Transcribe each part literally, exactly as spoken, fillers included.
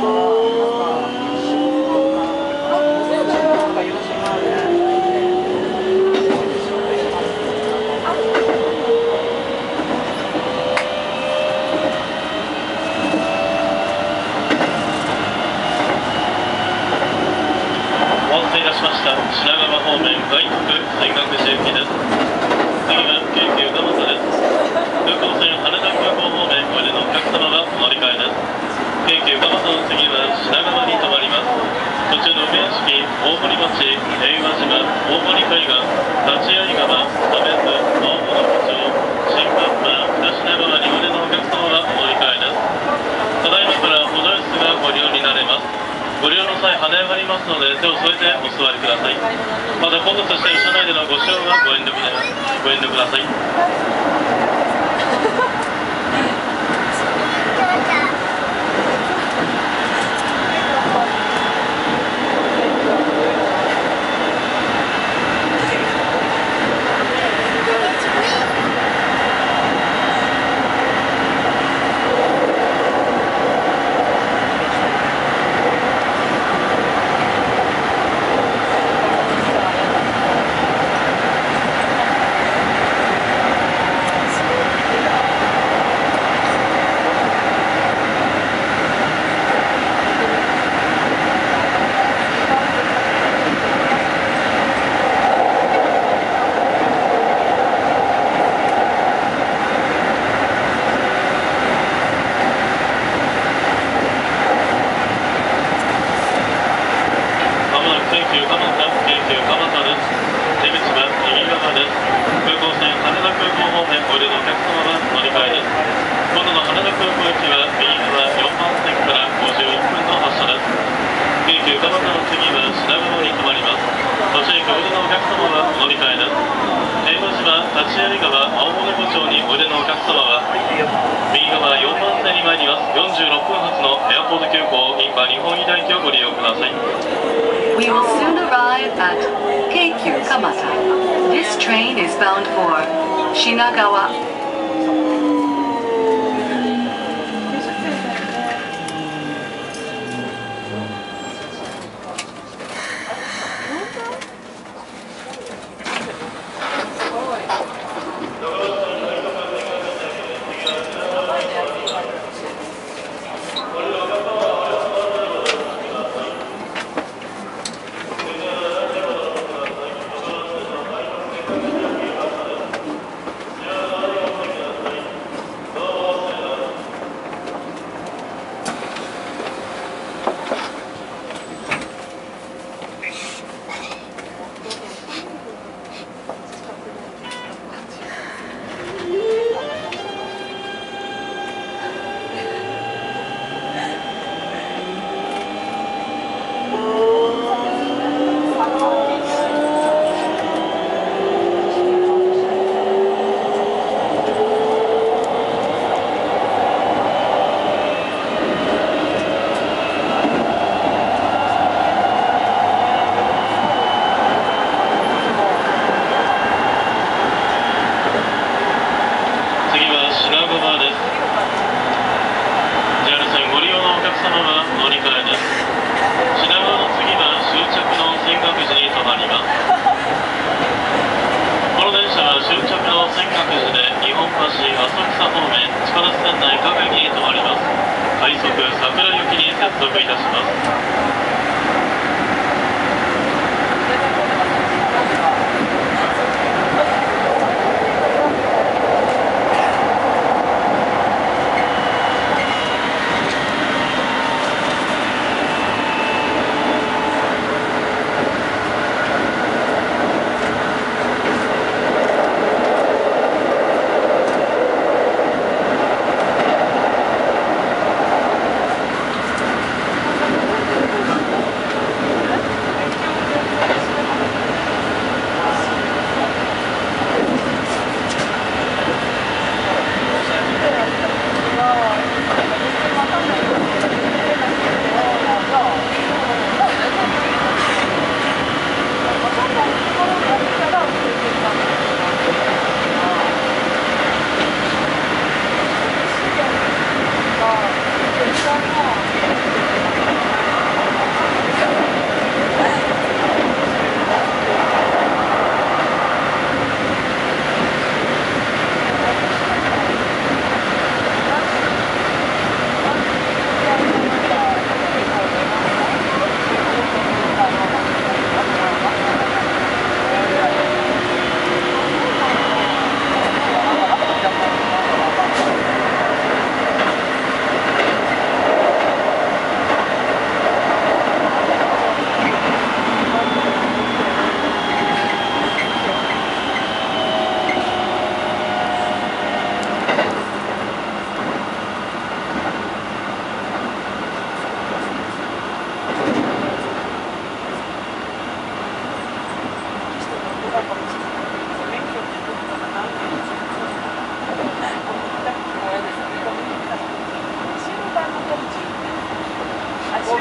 We will soon arrive at Keikyu Kamata. This train is bound for Shinagawa. 「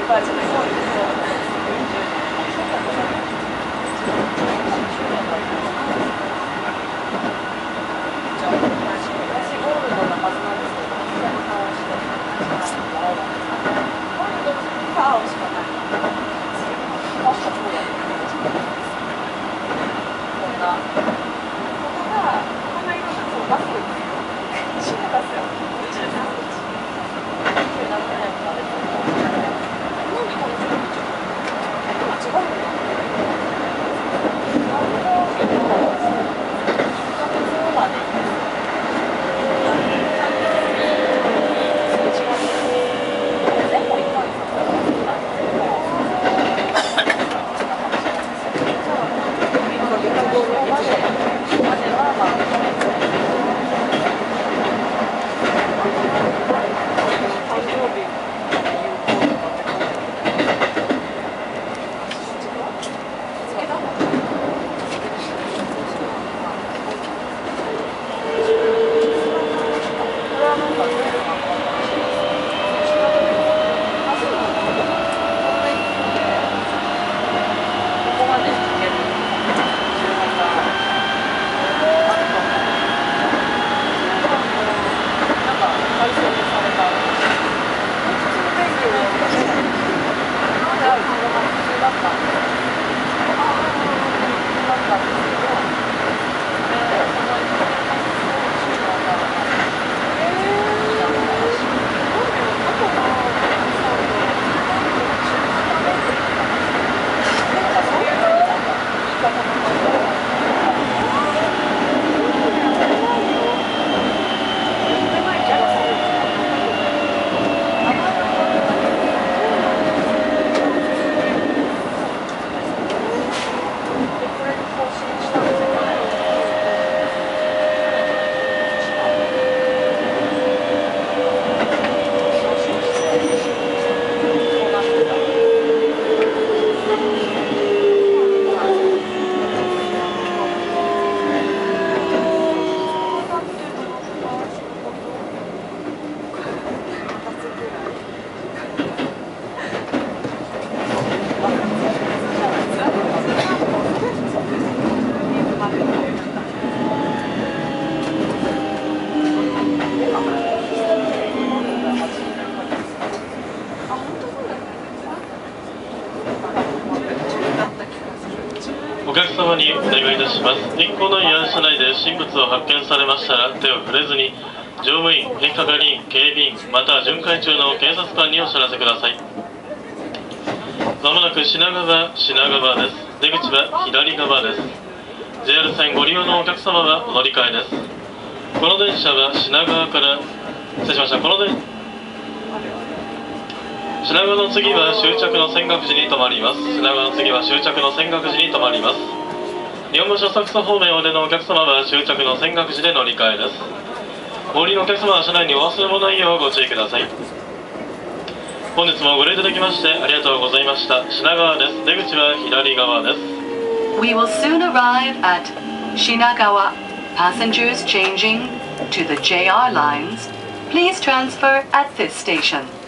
お客様にお願いいたします。一行の慰安車内で不審物を発見されましたら手を触れずに、乗務員、駅係員、警備員、または巡回中の警察官にお知らせください。まもなく品川、品川です。出口は左側です。ジェイアール 線ご利用のお客様はお乗り換えです。この電車は品川から、失礼しました。この電品川の次は終着の泉岳寺に停まります。品川の次は終着の泉岳寺に停まります。日本橋浅草方面お出のお客様は終着の泉岳寺で乗り換えです。お降りのお客様は車内にお忘れ物ないようご注意ください。本日もご利用いただきましてありがとうございました。品川です。出口は左側です。 We will soon arrive at Shinagawa. Passengers changing to the J R lines, please transfer at this station.